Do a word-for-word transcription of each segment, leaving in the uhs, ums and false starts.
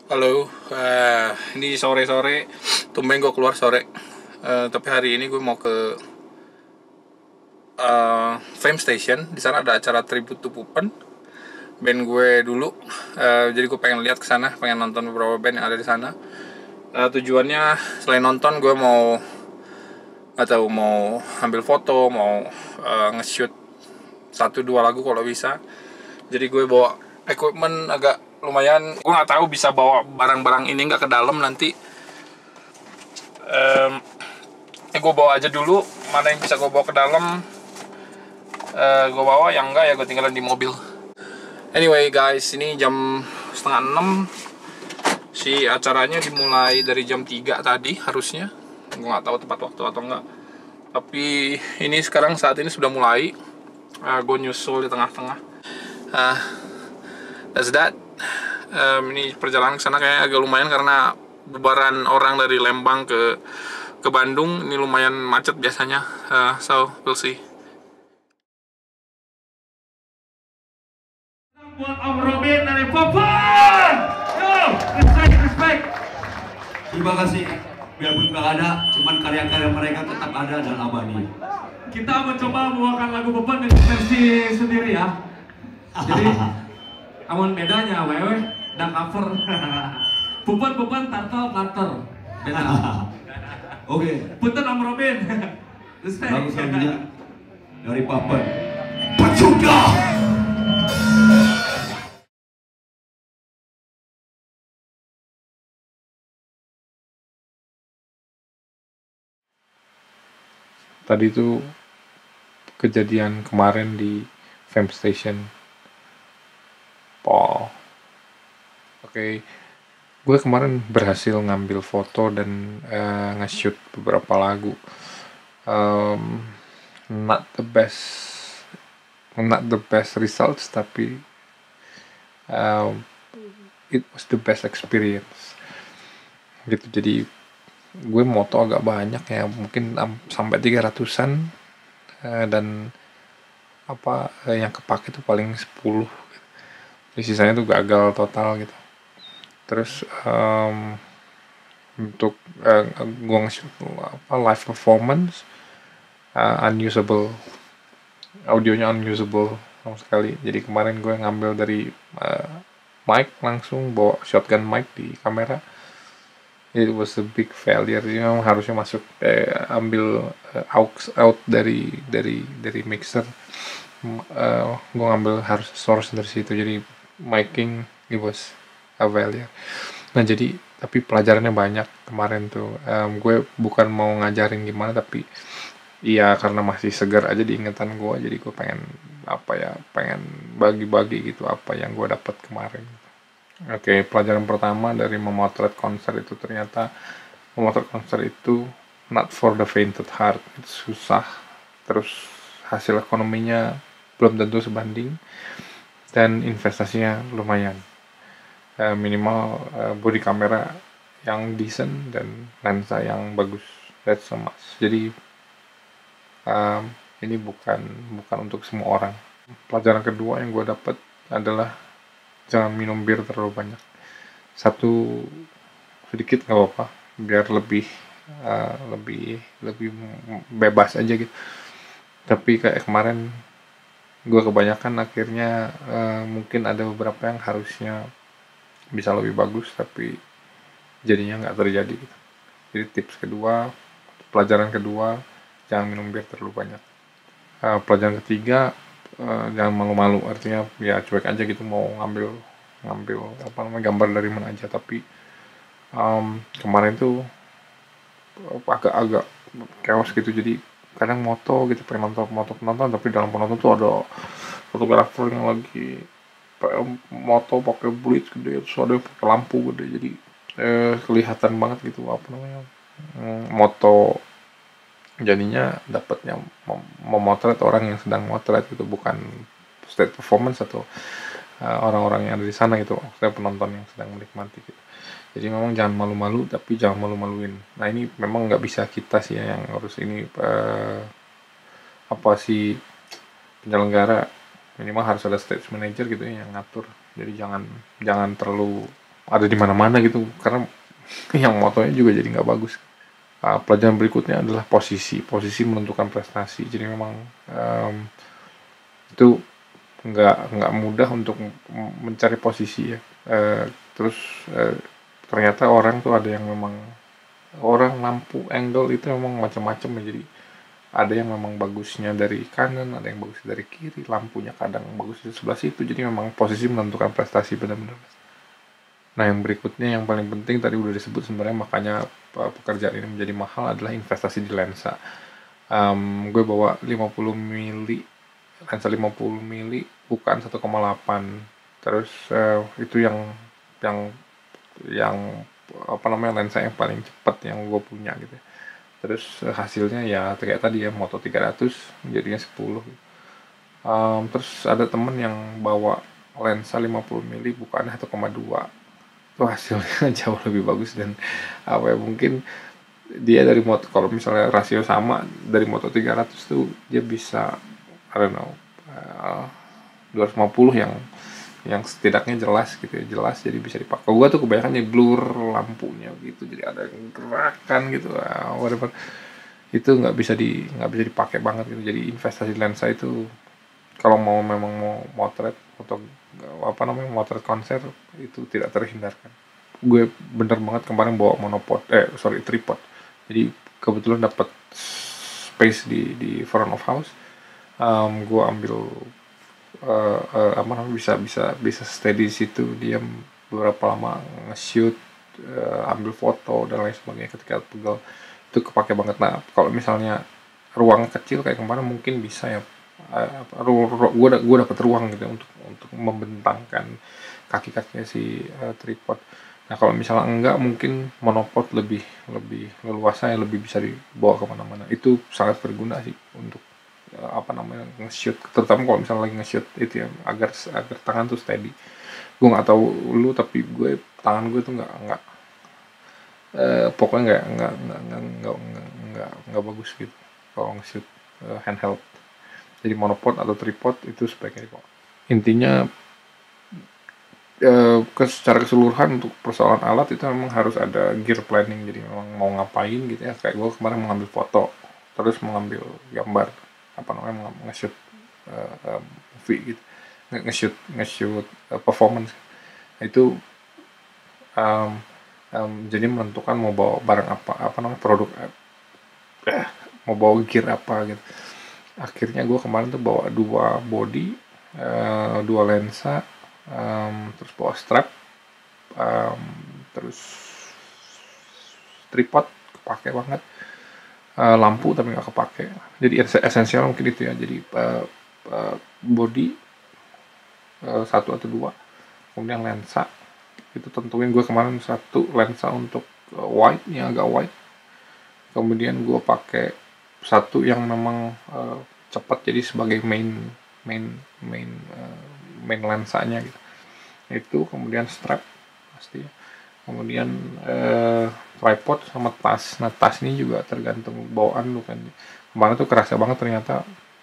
Halo, eh, ini sore-sore, tumben gue keluar sore. Eh, tapi hari ini gue mau ke eh, Fame Station. Di sana ada acara tribute to Pupen, band gue dulu. Eh, jadi gue pengen lihat ke sana, pengen nonton beberapa band yang ada di sana. Eh, tujuannya selain nonton, gue mau atau mau ambil foto, mau eh, nge-shoot satu dua lagu kalau bisa. Jadi gue bawa equipment agak lumayan. Gue nggak tahu bisa bawa barang-barang ini nggak ke dalam nanti. Em, ya gue bawa aja dulu, mana yang bisa gue bawa ke dalam, uh, gue bawa, yang enggak ya gue tinggalin di mobil. Anyway guys, ini jam setengah enam, si acaranya dimulai dari jam tiga tadi harusnya. Gue nggak tahu tepat waktu atau enggak, tapi ini sekarang saat ini sudah mulai. uh, gue nyusul di tengah-tengah. uh, that's that. Um, ini perjalanan ke sana kayaknya agak lumayan karena bebaran orang dari Lembang ke ke Bandung. Ini lumayan macet biasanya. Uh, so we'll see. Buat Om Robin dari Popon. Yo, respect, respect. Terima kasih. Biarpun nggak ada, cuman karya-karya mereka tetap ada dan abadi. Kita mencoba membawakan lagu Popon dengan versi sendiri ya. Jadi, amun bedanya, wewe, dan cover. Popon, Popon, tartel, tartel. Beda. Oke, Punten Om Robin. Respect. lagu selanjutnya dari Papen. Pecunda. Tadi itu kejadian kemarin di Fame Station Paul. Oke, okay. Gue kemarin berhasil ngambil foto dan uh, nge-shoot beberapa lagu. um, not the best not the best results, tapi um, it was the best experience gitu. Jadi gue moto agak banyak ya, mungkin um, sampai tiga ratusan, uh, dan apa uh, yang kepake itu paling sepuluh gitu. Jadi sisanya tuh gagal total gitu. Terus um, untuk uh, gue nge-shoot apa live performance, uh, unusable, audionya unusable sama sekali. Jadi kemarin gue ngambil dari uh, mic, langsung bawa shotgun mic di kamera. It was a big failure. Jadi memang harusnya masuk eh, ambil uh, aux out dari dari dari mixer. Uh, gue ngambil harus source dari situ. Jadi miking it was a failure. Nah jadi tapi pelajarannya banyak kemarin tuh. Um, gue bukan mau ngajarin gimana, tapi iya karena masih segar aja di ingatan gue. Jadi gue pengen apa ya, pengen bagi-bagi gitu apa yang gue dapat kemarin. Oke, pelajaran pertama dari memotret konser itu, ternyata memotret konser itu not for the faint at heart. Itu susah. Terus hasil ekonominya belum tentu sebanding, dan investasinya lumayan. Uh, minimal uh, body kamera yang decent dan lensa yang bagus. That's so much. Jadi um, ini bukan bukan untuk semua orang. Pelajaran kedua yang gue dapat adalah jangan minum bir terlalu banyak. Satu sedikit nggak apa-apa, biar lebih uh, lebih lebih bebas aja gitu. Tapi kayak kemarin gue kebanyakan, akhirnya uh, mungkin ada beberapa yang harusnya bisa lebih bagus tapi jadinya nggak terjadi gitu. Jadi tips kedua, pelajaran kedua, jangan minum bir terlalu banyak. Uh, pelajaran ketiga, uh, jangan malu-malu, artinya ya cuek aja gitu, mau ngambil ngambil apa namanya gambar dari mana aja. Tapi um, kemarin tuh agak-agak chaos gitu. Jadi kadang moto gitu, pengen nonton moto penonton, tapi dalam penonton tuh ada fotografer yang lagi moto pakai blitz gede, terus ada pakai lampu gede. Jadi eh, kelihatan banget gitu apa namanya hmm, moto. Jadinya dapatnya mem- memotret orang yang sedang motret gitu, bukan stage performance atau uh, orang-orang yang ada di sana gitu, maksudnya penonton yang sedang menikmati gitu. Jadi memang jangan malu-malu, tapi jangan malu-maluin. Nah ini memang nggak bisa kita sih ya yang harus ini, uh, apa sih, penyelenggara minimal harus ada stage manager gitu ya yang ngatur. Jadi jangan jangan terlalu ada di mana-mana gitu, karena yang motonya juga jadi nggak bagus. Uh, pelajaran berikutnya adalah posisi posisi menentukan prestasi. Jadi memang um, itu nggak nggak mudah untuk mencari posisi ya. Uh, terus uh, ternyata orang tuh ada yang memang orang lampu angle itu memang macam-macam ya. Jadi ada yang memang bagusnya dari kanan, ada yang bagus dari kiri, lampunya kadang bagus di sebelah situ. Jadi memang posisi menentukan prestasi benar-benar. Nah, yang berikutnya yang paling penting tadi udah disebut sebenarnya, makanya pekerjaan ini menjadi mahal, adalah investasi di lensa. Um, gue bawa lima puluh mili, lensa lima puluh mili, bukan satu koma delapan. Terus uh, itu yang yang yang apa namanya lensa yang paling cepat yang gue punya gitu. Terus uh, hasilnya ya kayak tadi ya, Moto tiga ratus jadinya sepuluh. Um, terus ada temen yang bawa lensa lima puluh mili bukan satu koma dua. Tuh hasilnya jauh lebih bagus, dan apa ya, mungkin dia dari moto, kalau misalnya rasio sama dari Moto tiga ratus tuh dia bisa I don't know uh, dua ratus lima puluh yang yang setidaknya jelas gitu ya, jelas jadi bisa dipakai. Gua tuh kebanyakan blur lampunya gitu, jadi ada gerakan gitu, uh, whatever, itu nggak bisa di nggak bisa dipakai banget gitu. Jadi investasi lensa itu kalau mau memang mau motret atau apa namanya motret konser itu tidak terhindarkan. Gue bener banget kemarin bawa monopod eh sorry tripod, jadi kebetulan dapat space di di front of house. Um, gue ambil uh, uh, apa namanya bisa bisa bisa stay di situ diam beberapa lama, nge-shoot, uh, ambil foto dan lain sebagainya ketika pegel. Itu kepake banget. Nah, kalau misalnya ruang kecil kayak kemarin mungkin bisa ya, uh, gue gue dapet ruang gitu untuk untuk membentangkan kaki-kakinya si uh, tripod. Nah, kalau misalnya enggak, mungkin monopod lebih lebih leluasa ya, lebih bisa dibawa kemana-mana. Itu sangat berguna sih untuk uh, apa namanya nge-shoot, terutama kalau misalnya lagi nge-shoot itu ya, agar agar tangan tuh steady. Gue nggak tahu lu, tapi gue tangan gue tuh nggak nggak uh, pokoknya nggak nggak nggak nggak nggak nggak nggak bagus gitu kalau nge-shoot uh, handheld. Jadi monopod atau tripod itu sebaiknya dibawa. Intinya e, secara keseluruhan untuk persoalan alat itu memang harus ada gear planning. Jadi memang mau ngapain gitu ya, kayak gue kemarin mau ngambil foto, terus mau ngambil gambar, apa namanya nge-shoot uh, movie gitu, nge-shoot nge-shoot uh, performance. Itu um, um, jadi menentukan mau bawa barang apa, apa namanya produk eh, mau bawa gear apa gitu. Akhirnya gue kemarin tuh bawa dua body, uh, dua lensa, um, terus bawa strap, um, terus tripod kepake banget, uh, lampu tapi nggak kepake. Jadi esensial mungkin itu ya. Jadi uh, uh, body uh, satu atau dua, kemudian lensa itu tentuin gue kemarin satu lensa untuk uh, wide nya agak wide, kemudian gue pakai satu yang memang uh, cepat, jadi sebagai main main main uh, main lensanya gitu. Itu kemudian strap pasti, kemudian uh, tripod sama tas. Nah, tas ini juga tergantung bawaan lu kan. Kemarin tuh kerasa banget ternyata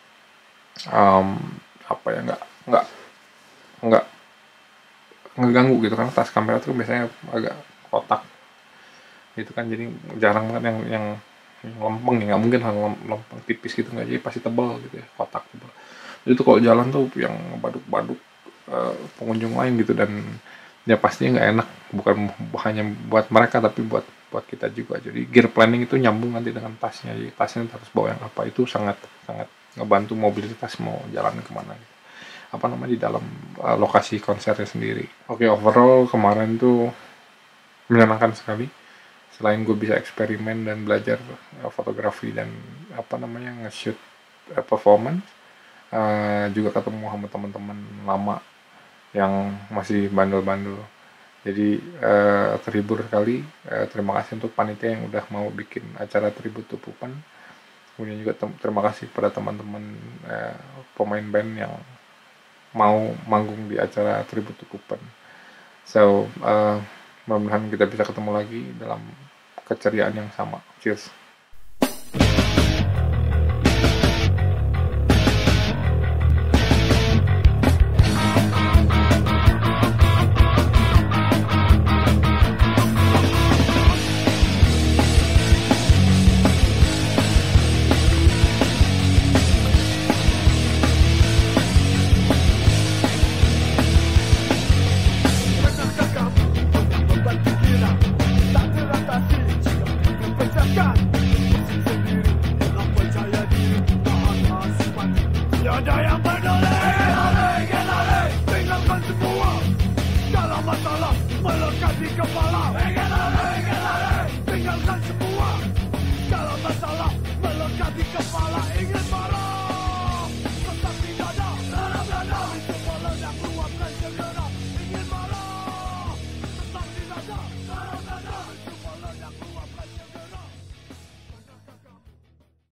um, apa ya nggak nggak nggak ngeganggu gitu kan. Tas kamera tuh biasanya agak kotak gitu kan, jadi jarang banget yang yang lempeng ya, nggak mungkin hal lempeng tipis gitu, nggak, jadi pasti tebal gitu ya, kotak tebal. Itu kalau jalan tuh yang baduk-baduk uh, pengunjung lain gitu, dan ya pastinya nggak enak, bukan hanya buat mereka tapi buat buat kita juga. Jadi gear planning itu nyambung nanti dengan tasnya, jadi tasnya harus bawa yang apa, itu sangat sangat ngebantu mobilitas mau jalan kemana gitu. Apa namanya di dalam uh, lokasi konsernya sendiri. Oke, okay, overall kemarin tuh menyenangkan sekali. Selain gue bisa eksperimen dan belajar uh, fotografi dan apa namanya nge-shoot uh, performance, uh, juga ketemu sama teman-teman lama yang masih bandel-bandel. Jadi uh, terhibur sekali. Uh, terima kasih untuk panitia yang udah mau bikin acara tribute to Pupen. Kemudian juga tem- terima kasih pada teman-teman uh, pemain band yang mau manggung di acara tribute to Pupen. So uh, mudah-mudahan kita bisa ketemu lagi dalam keceriaan yang sama. Cheers.